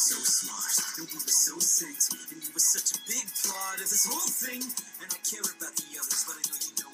so smart, and we were so sexy, and you were such a big part of this whole thing. And I care about the others, but I know you know